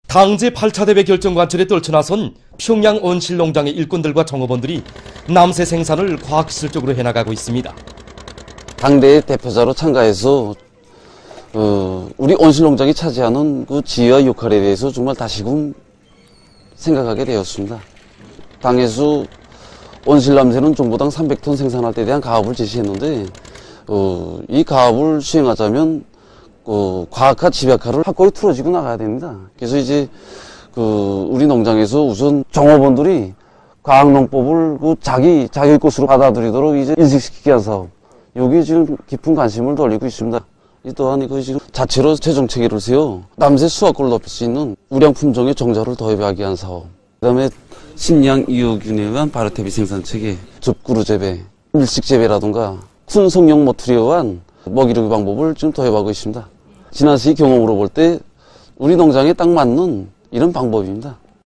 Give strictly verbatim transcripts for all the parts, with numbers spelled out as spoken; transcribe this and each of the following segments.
당 제팔 차 대회 결정 관철에 떨쳐나선 평양 온실농장의 일꾼들과 정업원들이 남새 생산을 과학기술적으로 해나가고 있습니다. 당대의 대표자로 참가해서 어, 우리 온실농장이 차지하는 그 지혜와 역할에 대해서 정말 다시금 생각하게 되었습니다. 당에서 온실남새는 정보당 삼백 톤 생산할 때 대한 가업을 제시했는데 어, 이 가업을 수행하자면 어, 과학과 집약화를 확고히 틀어지고 나가야 됩니다. 그래서 이제 그 우리 농장에서 우선 정업원들이 과학농법을 그 자기 자기 것으로 받아들이도록 이제 인식시키기 위한 사업, 여기에 지금 깊은 관심을 돌리고 있습니다. 이 또한 이거 지금 자체로 최종 체계를 세워 남새 수확고를 높일 수 있는 우량 품종의 종자를 도입하기 위한 사업, 그다음에 식량 이용균에 의한 바로테비 생산 체계, 접구루 재배, 밀식 재배라든가 큰 성형 모트리에 의한 먹이르기 방법을 지금 도입하고 있습니다. 지난 시기 경험으로 볼 때 우리 농장에 딱 맞는 이런 방법입니다.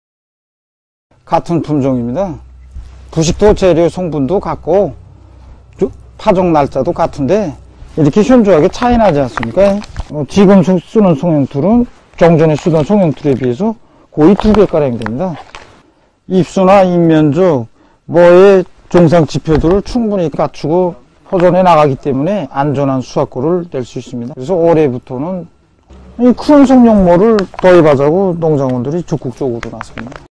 같은 품종입니다. 부식도 재료 성분도 같고 파종 날짜도 같은데 이렇게 현저하게 차이 나지 않습니까? 어, 지금 쓰는 송영툴은 종전에 쓰던 송영툴에 비해서 거의 두 배가량 됩니다. 입수나 입면적 뭐의 종상 지표들을 충분히 갖추고 보존해 나가기 때문에 안전한 수확고를 낼 수 있습니다. 그래서 올해부터는 이 큰 성용모를 도입하자고 농장원들이 적극적으로 나섭니다.